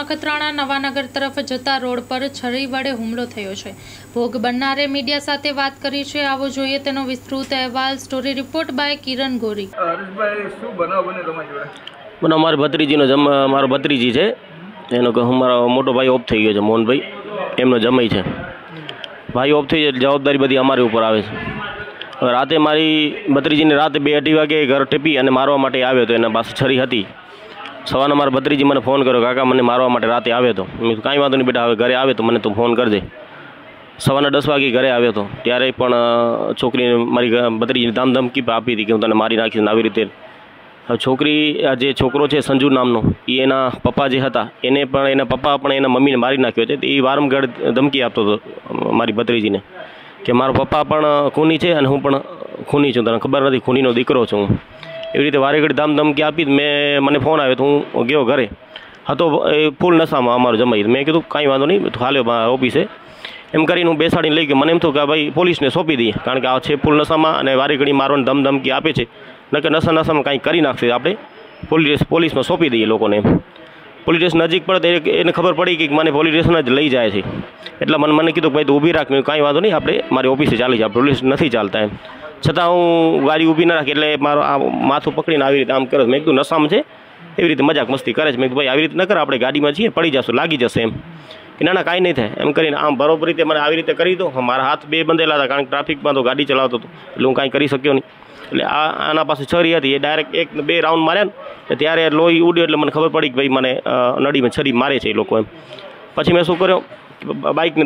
નખત્રાણા નવાનગર તરફ જતા રોડ પર છરી વડે હુમલો થયો છે। ભોગ બનનારે મીડિયા સાથે વાત કરી છે। આવો જોઈએ તેનો વિસ્તૃત અહેવાલ। સ્ટોરી રિપોર્ટ બાય કિરણ ગોરી। હરીશભાઈ, શું બનાવ બને તમારી જોડે? મને અમારી ભત્રીજીનો મારો ભત્રીજી છે, એનો મારો મોટો ભાઈ ઓફ થઈ ગયો છે, મોહનભાઈ, એમનો જમાઈ છે। ભાઈ ઓફ થઈ જાય, જવાબદારી બધી અમારી ઉપર આવે છે। હવે રાતે મારી ભત્રીજીને રાતે 2-2:30 વાગે ઘર ટેપી અને મારવા માટે આવ્યો હતો। એના પાસે છરી હતી। સવારના મારા ભત્રીજી મને ફોન કર્યો, કાકા મને મારવા માટે રાતે આવ્યો હતો। મેં કીધું કાંઈ વાંધો નહીં બેટા, હવે ઘરે આવે તો મને તું ફોન કરજે। સવારના 10 વાગે ઘરે આવ્યો હતો, ત્યારે પણ છોકરીને મારી ભત્રીજીને ધમકી આપી હતી કે હું તને મારી નાખીશ આવી રીતે। હવે છોકરી, જે છોકરો છે સંજુ નામનો, એ એના પપ્પા જે હતા એને પણ એના પપ્પા પણ એના મમ્મીને મારી નાખ્યો છે। એ વારંવાર ધમકી આપતો હતો મારી ભત્રીજીને કે મારો પપ્પા પણ ખૂની છે અને હું પણ ખૂની છું, તને ખબર નથી, ખૂનીનો દીકરો છું હું। એવી રીતે વારે ઘડી ધમકી આપી। મને ફોન આવ્યો તો હું ગયો ઘરે, હતો એ ફૂલ નશામાં અમારો જમાઈ। મેં કીધું કાંઈ વાંધો નહીં, હાલ્યો ઓફિસે, એમ કરીને હું બેસાડીને લઈ ગયો। મને એમ થયું કે ભાઈ પોલીસને સોંપી દઈએ, કારણ કે આ છે ફૂલ નશામાં અને વારે ઘડી મારવાની ધમકી આપે છે, નકર નશામાં કાંઈ કરી નાખશે, આપણે પોલીસમાં સોંપી દઈએ લોકોને એમ। પોલીસ સ્ટેશન નજીક પડે એને ખબર પડી કે મને પોલીસ સ્ટેશન જ લઈ જાય છે, એટલે મને કીધું ભાઈ તું ઊભી રાખ। મેં કાંઈ વાંધો નહીં, આપણે મારી ઓફિસે ચાલી જાય, પોલીસ નથી ચાલતા એમ। છતાં હું ગાડી ઊભી ના રાખી, એટલે મારો આ માથું પકડીને આવી રીતે આમ કરે। મેં કીધું નશામાં છે, એવી રીતે મજાક મસ્તી કરે છે। મેં કીધું ભાઈ આવી રીતે ન કરે, આપણે ગાડીમાં છીએ, પડી જશું, લાગી જશે એમ। કે ના કાંઈ નહીં થાય એમ કરીને આમ બરોબર રીતે મને આવી રીતે કરી દો। મારા હાથ બે બંધેલા હતા, કારણ કે ટ્રાફિકમાં તો ગાડી ચલાવતો હતો, એટલે હું કાંઈ કરી શક્યો નહીં। એટલે આના પાસે છરી હતી, એ ડાયરેક્ટ 1-2 રાઉન્ડ માર્યા ને ત્યારે લોહી ઉડ્યો, એટલે મને ખબર પડી કે ભાઈ મને નડીમાં છરી મારે છે એ લોકો એમ। પછી મેં શું કર્યો, બાઇકને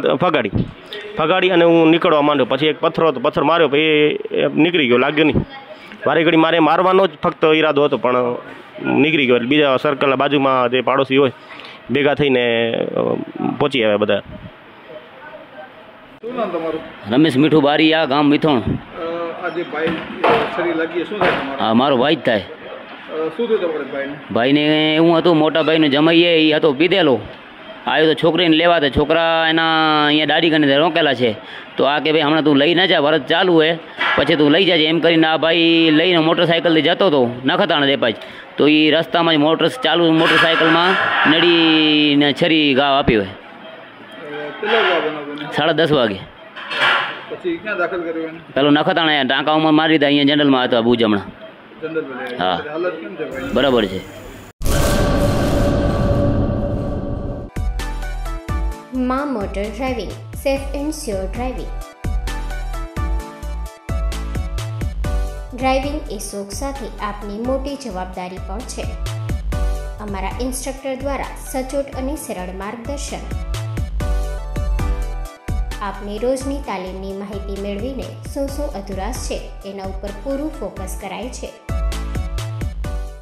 ફગાડી અને હું નીકળવા માંડ્યો। પછી એક પથ્થર માર્યો, પછી એ નીકળી ગયો, લાગ્યો નહીં। વારે ઘડી મારે મારવાનો જ ફક્ત ઈરાદો હતો, પણ નીકળી ગયો। એટલે બીજા સર્કલના બાજુમાં જે પાડોશી હોય ભેગા થઈને પહોંચી આવ્યા બધા। શું નામ તમારું? રમેશ મીઠું બારીયા, ગામ મિથોણ। આજે ભાઈ છરી લાગી, શું થાય તમારે? હા, મારો ભાઈ જ થાય। શું થયું તમારે ભાઈને? ભાઈને એવું હતું, મોટા ભાઈનું જમાઈએ એ હતો પીધેલો, આવ્યો તો છોકરીને લેવા। તો છોકરા એના અહીંયા દાડી કરીને રોકેલા છે, તો આ કે ભાઈ હમણાં તું લઈ ના જા, વરસ ચાલુ હે, પછી તું લઈ જાજે એમ કરીને આ ભાઈ લઈને મોટરસાઇકલથી જતો હતો નખત્રાણા દેપાજ। તો એ રસ્તામાં જ ચાલુ મોટરસાઇકલમાં નડીને છરી ઘા આપી હોય। 10:30 વાગે। પછી ક્યાં દાખલ કર્યો એને? પેલો નખત્રાણા ટાંકાઓમાં મારી દીધા, અહીંયા જનરલમાં હતા ભુજ હમણાં। હા, હાલત કેમ છે ભાઈ? બરાબર છે। માં motor driving, safe and sure driving. Driving એ શોખ સાથે આપની મોટી જવાબદારી પણ છે। અમારા ઇન્સ્ટ્રક્ટર દ્વારા સચોટ અને સરળ માર્ગદર્શન। આપની રોજની તાલીમની માહિતી મેળવીને શું અધુરાશ છે એના ઉપર પૂરું ફોકસ કરાય છે।